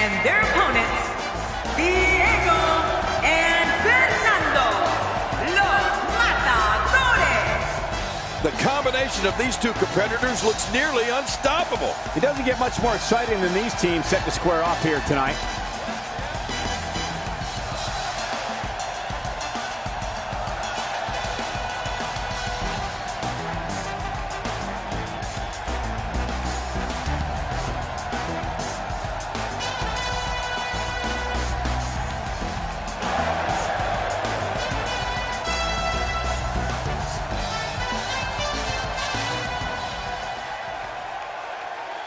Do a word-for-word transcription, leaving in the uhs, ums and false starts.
And their opponents, Diego and Fernando Los Matadores. The combination of these two competitors looks nearly unstoppable. It doesn't get much more exciting than these teams set to square off here tonight.